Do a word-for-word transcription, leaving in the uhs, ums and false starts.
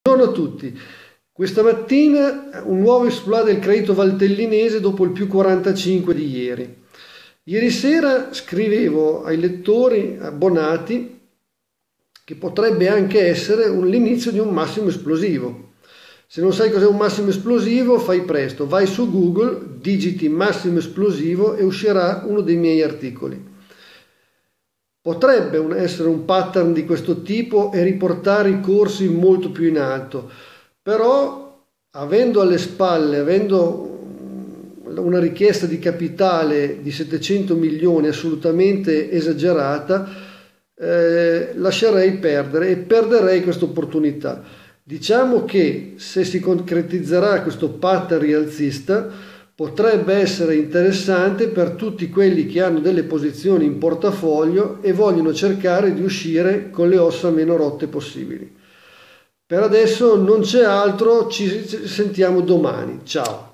Buongiorno a tutti. Questa mattina un nuovo esploit del credito valtellinese dopo il più quarantacinque di ieri. Ieri sera scrivevo ai lettori abbonati che potrebbe anche essere l'inizio di un massimo esplosivo. Se non sai cos'è un massimo esplosivo, fai presto, vai su Google, digiti massimo esplosivo e uscirà uno dei miei articoli. Potrebbe essere un pattern di questo tipo e riportare i corsi molto più in alto, però avendo alle spalle, avendo una richiesta di capitale di settecento milioni assolutamente esagerata, eh, lascerei perdere e perderei questa opportunità. Diciamo che se si concretizzerà questo pattern rialzista, potrebbe essere interessante per tutti quelli che hanno delle posizioni in portafoglio e vogliono cercare di uscire con le ossa meno rotte possibili. Per adesso non c'è altro, ci sentiamo domani. Ciao!